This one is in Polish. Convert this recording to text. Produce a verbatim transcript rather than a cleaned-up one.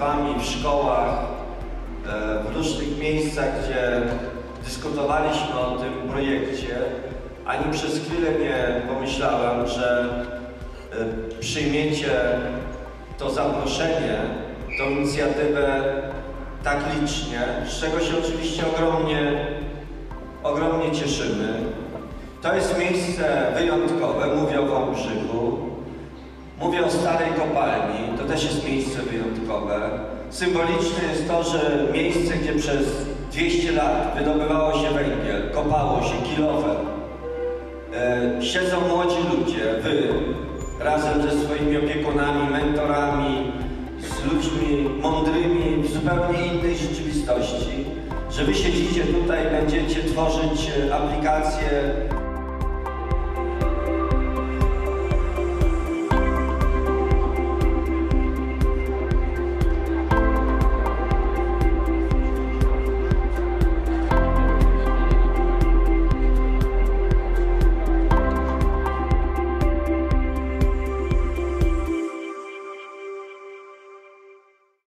Wami w szkołach, w różnych miejscach, gdzie dyskutowaliśmy o tym projekcie, ani przez chwilę nie pomyślałem, że przyjmiecie to zaproszenie, tą inicjatywę tak licznie, z czego się oczywiście ogromnie, ogromnie cieszymy. To jest miejsce wyjątkowe, mówię o Wałbrzychu, mówię o starej kopalni, to też jest miejsce wyjątkowe. Symboliczne jest to, że miejsce, gdzie przez dwieście lat wydobywało się węgiel, kopało się kilofem. E, siedzą młodzi ludzie, wy, razem ze swoimi opiekunami, mentorami, z ludźmi mądrymi w zupełnie innej rzeczywistości, że wy siedzicie tutaj, będziecie tworzyć aplikacje